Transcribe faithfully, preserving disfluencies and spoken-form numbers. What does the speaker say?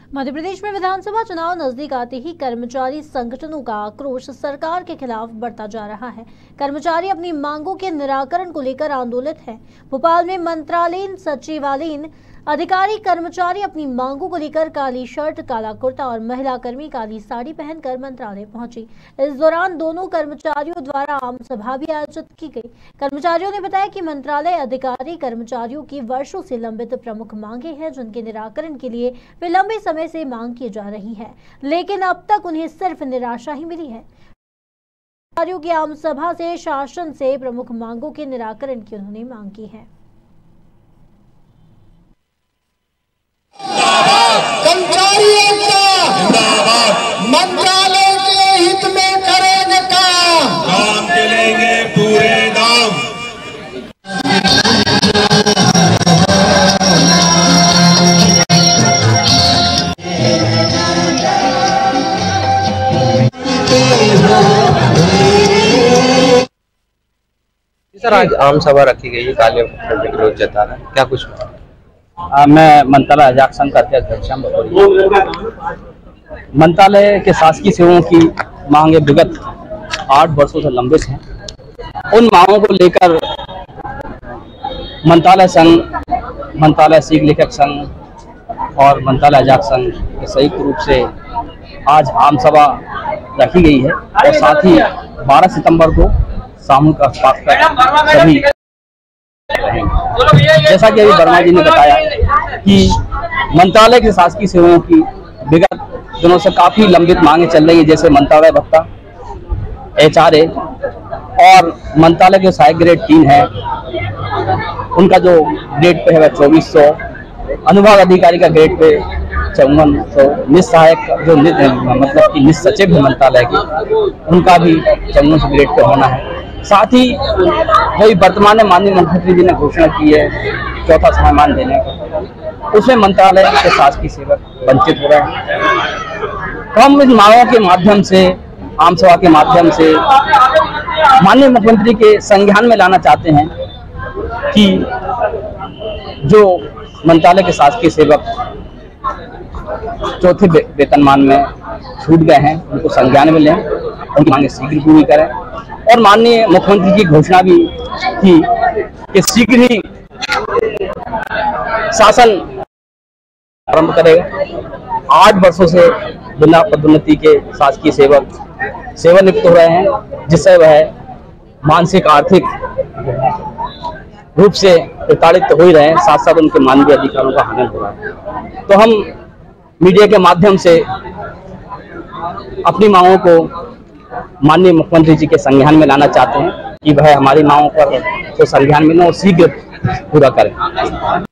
मध्य प्रदेश में विधानसभा चुनाव नजदीक आते ही कर्मचारी संगठनों का आक्रोश सरकार के खिलाफ बढ़ता जा रहा है। कर्मचारी अपनी मांगों के निराकरण को लेकर आंदोलित हैं। भोपाल में मंत्रालयीन सचिवालयीन अधिकारी कर्मचारी अपनी मांगों को लेकर काली शर्ट, काला कुर्ता और महिला कर्मी काली साड़ी पहनकर मंत्रालय पहुंची। इस दौरान दोनों कर्मचारियों द्वारा आम सभा भी आयोजित की गई। कर्मचारियों ने बताया कि मंत्रालय अधिकारी कर्मचारियों की वर्षों से लंबित प्रमुख मांगे हैं, जिनके निराकरण के लिए वे लंबे समय से मांग की जा रही है, लेकिन अब तक उन्हें सिर्फ निराशा ही मिली है। कर्मचारियों की आम सभा से शासन से प्रमुख मांगों के निराकरण की उन्होंने मांग की है। कर्मचारी मंत्रालय के हित में करेंगे काम, काम के लेंगे पूरे दाम। सर, आज आम सभा रखी गई है, काले विरोध जता रहा है, क्या कुछ? आ, मैं मंत्रालय अजाक संघ का अध्यक्ष मंत्रालय के शासकीय सेवाओं की मांगे विगत आठ वर्षों से लंबित हैं। उन मांगों को लेकर मंत्रालय संघ, मंत्रालय शीघ्र लेखक संघ और मंत्रालय अजाक संघ के संयुक्त रूप से आज आम सभा रखी गई है और साथ ही बारह सितंबर को सामूहिक अवकाश पर सभी जैसा कि अभी वर्मा जी ने बताया कि मंत्रालय के शासकीय सेवाओं की विगत दिनों से काफी लंबित मांगे चल रही है, जैसे मंत्रालय भत्ता, एच आर ए और मंत्रालय के सहायक ग्रेड तीन है, उनका जो ग्रेड पे है वह चौबीस सौ, अनुभाग अधिकारी का ग्रेड पे चौवन सौ, निज सहायक जो निज मतलब कि निज सचिव है मंत्रालय के, उनका भी चौवन सौ ग्रेड पे होना है। साथ ही वही वर्तमान में माननीय मुख्यमंत्री जी ने घोषणा की है चौथा समामान देने का, उसमें मंत्रालय के शासकीय सेवक वंचित हो रहे हैं। तो हम इस मांगों के माध्यम से, आम सभा के माध्यम से माननीय मुख्यमंत्री के संज्ञान में लाना चाहते हैं कि जो मंत्रालय के शासकीय सेवक चौथे वेतनमान में छूट गए हैं, उनको संज्ञान में लें, उनकी मांगे शीघ्र पूरी करें। और माननीय मुख्यमंत्री की घोषणा भी थी कि शीघ्र ही शासन आरंभ करेगा। आठ वर्षों से बिना पदोन्नति के शासकीय सेवक सेवानिवृत्त हो रहे हैं, जिससे वह मानसिक आर्थिक रूप से प्रताड़ित हो ही रहे हैं, साथ साथ उनके मानवीय अधिकारों का हनन हो रहा है। तो हम मीडिया के माध्यम से अपनी मांगों को माननीय मुख्यमंत्री जी के संज्ञान में लाना चाहते हैं कि वह हमारी मांगों पर तो संज्ञान में लें और शीघ्र पूरा करें।